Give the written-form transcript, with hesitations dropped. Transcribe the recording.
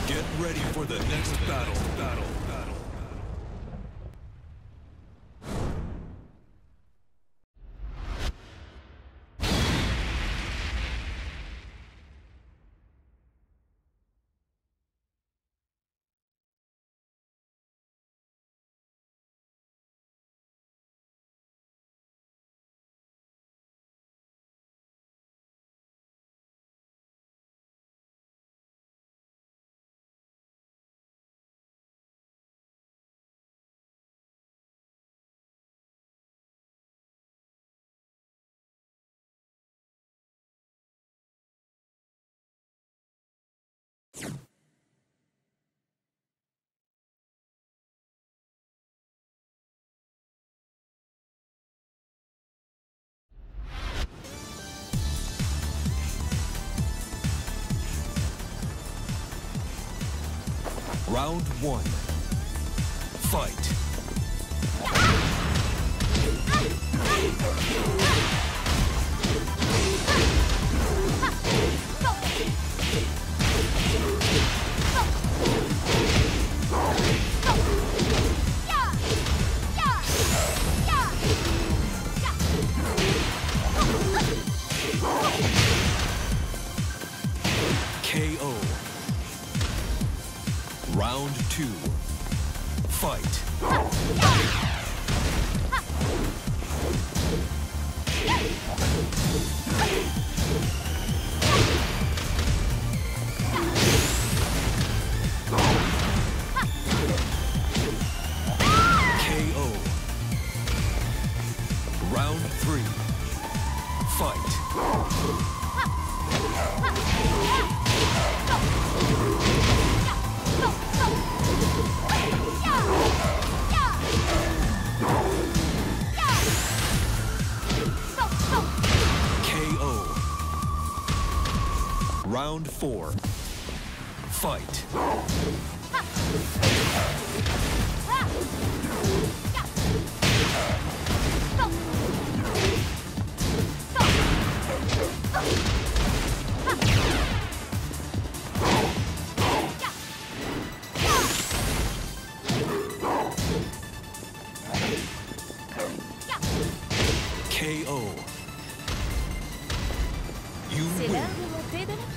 Get ready for the next battle. Round one. Fight. KO. Round two. Fight. KO. Round three. Fight. Round four. Fight. KO. You C'est win. l'heure de monter de la